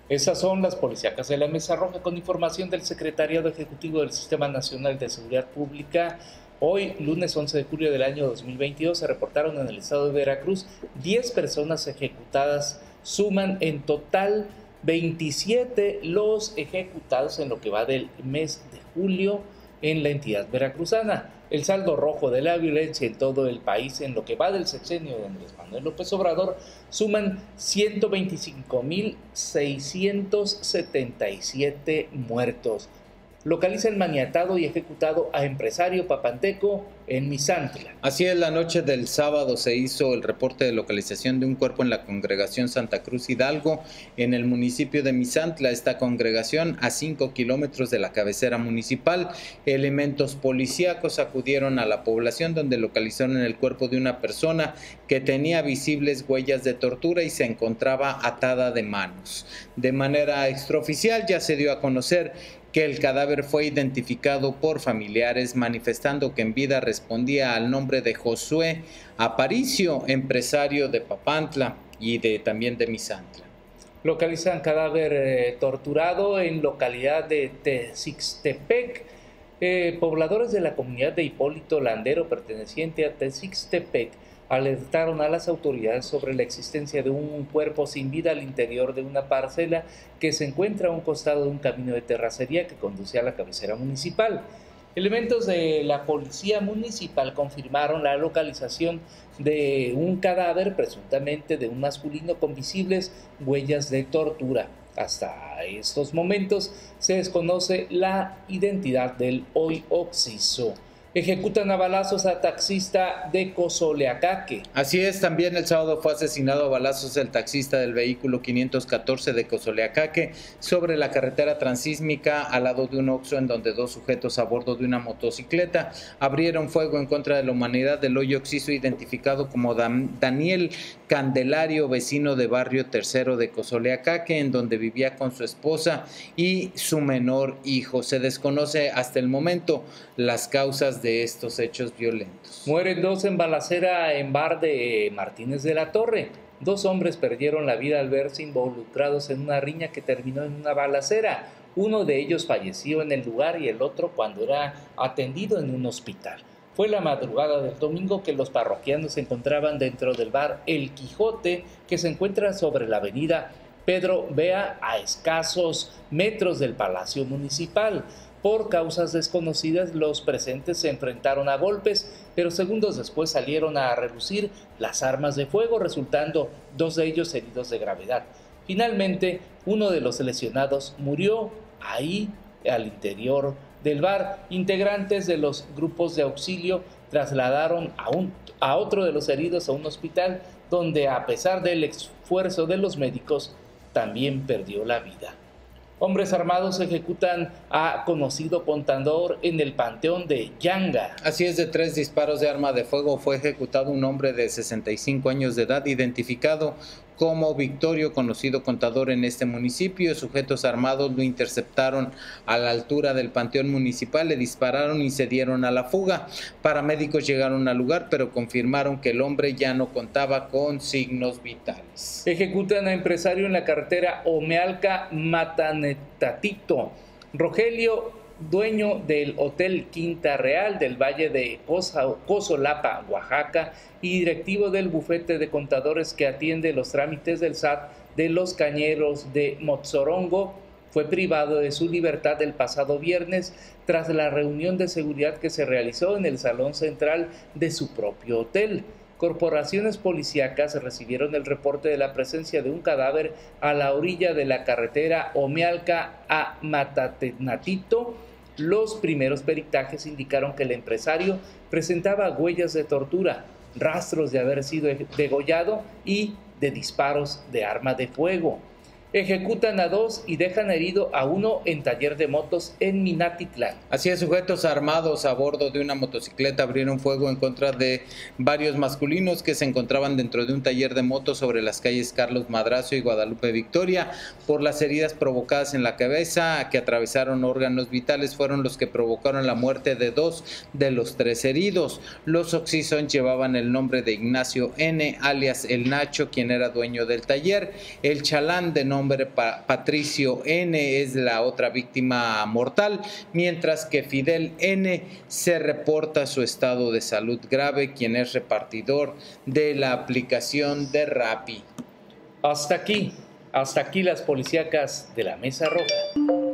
Esas son las policíacas de la Mesa Roja con información del Secretariado Ejecutivo del Sistema Nacional de Seguridad Pública. Hoy, lunes 11 de julio del año 2022, se reportaron en el estado de Veracruz 10 personas ejecutadas. Suman en total 27 los ejecutados en lo que va del mes de julio en la entidad veracruzana. El saldo rojo de la violencia en todo el país en lo que va del sexenio de Andrés Manuel López Obrador suman 125,677 muertos. Localiza el maniatado y ejecutado a empresario papanteco en Misantla. Así es, la noche del sábado se hizo el reporte de localización de un cuerpo en la congregación Santa Cruz Hidalgo, en el municipio de Misantla. Esta congregación a 5 kilómetros de la cabecera municipal. Elementos policíacos acudieron a la población donde localizaron el cuerpo de una persona que tenía visibles huellas de tortura y se encontraba atada de manos. De manera extraoficial ya se dio a conocer que el cadáver fue identificado por familiares, manifestando que en vida respondía al nombre de Josué Aparicio, empresario de Papantla y también de Misantla. Localizan cadáver torturado en localidad de Texixtepec. Pobladores de la comunidad de Hipólito Landero, perteneciente a Texixtepec, alertaron a las autoridades sobre la existencia de un cuerpo sin vida al interior de una parcela que se encuentra a un costado de un camino de terracería que conduce a la cabecera municipal. Elementos de la policía municipal confirmaron la localización de un cadáver, presuntamente de un masculino, con visibles huellas de tortura. Hasta estos momentos se desconoce la identidad del hoy occiso. Ejecutan a balazos a taxista de Cozoleacaque. Así es, también el sábado fue asesinado a balazos el taxista del vehículo 514 de Cozoleacaque sobre la carretera transísmica al lado de un Oxxo, en donde dos sujetos a bordo de una motocicleta abrieron fuego en contra de la humanidad. Del hoy occiso, identificado como Daniel Candelario, vecino de Barrio Tercero de Cozoleacaque, en donde vivía con su esposa y su menor hijo. Se desconoce hasta el momento las causas de estos hechos violentos. Mueren dos en balacera en bar de Martínez de la Torre. Dos hombres perdieron la vida al verse involucrados en una riña que terminó en una balacera. Uno de ellos falleció en el lugar y el otro cuando era atendido en un hospital. Fue la madrugada del domingo que los parroquianos se encontraban dentro del bar El Quijote, que se encuentra sobre la avenida Pedro Bea, a escasos metros del Palacio Municipal. Por causas desconocidas, los presentes se enfrentaron a golpes, pero segundos después salieron a relucir las armas de fuego, resultando dos de ellos heridos de gravedad. Finalmente, uno de los lesionados murió ahí, al interior del bar. Integrantes de los grupos de auxilio trasladaron a otro de los heridos a un hospital, donde, a pesar del esfuerzo de los médicos, también perdió la vida. Hombres armados ejecutan a conocido contador en el Panteón de Yanga. Así es, de 3 disparos de arma de fuego fue ejecutado un hombre de 65 años de edad, identificado como Victorio, conocido contador en este municipio. Sujetos armados lo interceptaron a la altura del Panteón Municipal, le dispararon y se dieron a la fuga. Paramédicos llegaron al lugar, pero confirmaron que el hombre ya no contaba con signos vitales. Ejecutan a empresario en la carretera Omealca-Matanetatito. Rogelio, dueño del Hotel Quinta Real del Valle de Cozolapa, Oaxaca, y directivo del bufete de contadores que atiende los trámites del SAT de Los Cañeros de Motzorongo, fue privado de su libertad el pasado viernes tras la reunión de seguridad que se realizó en el salón central de su propio hotel. Corporaciones policíacas recibieron el reporte de la presencia de un cadáver a la orilla de la carretera Omealca a Matatenatito. Los primeros peritajes indicaron que el empresario presentaba huellas de tortura, rastros de haber sido degollado y de disparos de arma de fuego. Ejecutan a 2 y dejan herido a 1 en taller de motos en Minatitlán. Así es, sujetos armados a bordo de una motocicleta abrieron fuego en contra de varios masculinos que se encontraban dentro de un taller de motos sobre las calles Carlos Madrazo y Guadalupe Victoria. Por las heridas provocadas en la cabeza que atravesaron órganos vitales, fueron los que provocaron la muerte de 2 de los 3 heridos. Los oxison llevaban el nombre de Ignacio N., alias El Nacho, quien era dueño del taller. El chalán, de nombre nombre Patricio N. es la otra víctima mortal, mientras que Fidel N. se reporta su estado de salud grave, quien es repartidor de la aplicación de Rappi. Hasta aquí las policíacas de la Mesa Roja.